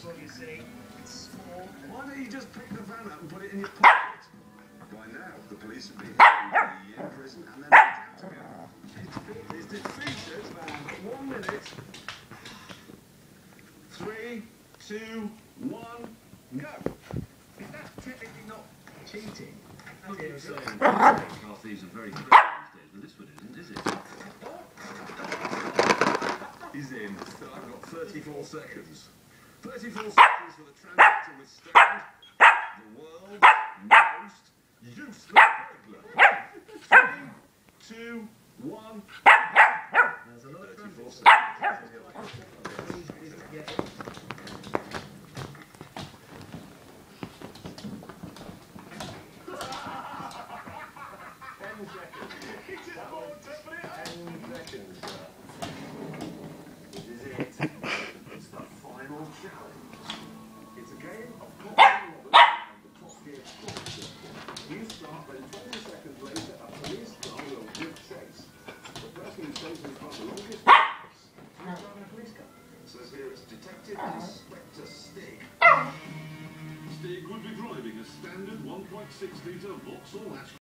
what you see. It's small. Why don't you just pick the van up and put it in your pocket? By now, the police would be in prison and then out again. It's defeated, man. 1 minute. 3, 2, 1, go. Is that technically not cheating? Car thieves are very clever these days, but this one isn't, is it? He's in. So I've got 34 seconds. 34 seconds for the transit to withstand the world's most useless burglar. 3, 2, 1. There's a lot of 34 seconds. It's the final challenge. It's a game of Cops and Robbers and the Top Gear Sports Circle. You start, then 20 seconds later, a police car will give chase. The person who stays in front the longest distance is driving a police car. Says here it's Detective Inspector Stig. Stig would be driving a standard 1.6 litre Vauxhall hatchback.